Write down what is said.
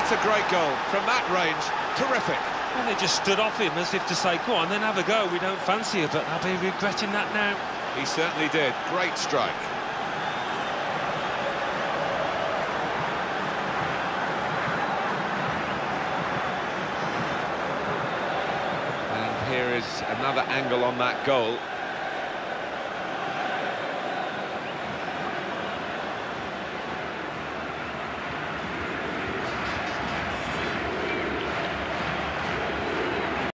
That's a great goal from that range. Terrific. And they just stood off him as if to say, go on, then have a go, we don't fancy you, but I'll be regretting that now. He certainly did. Great strike. And here is another angle on that goal.